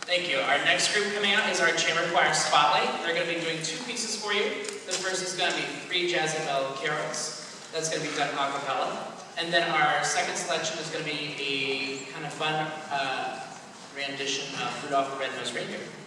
Thank you. Our next group coming out is our Chamber Choir Spotlight. They're going to be doing 2 pieces for you. The first is going to be 3 Jazzy Bell carols. That's going to be done a cappella. And then our second selection is going to be a kind of fun rendition of Rudolph the Red-Nosed Reindeer.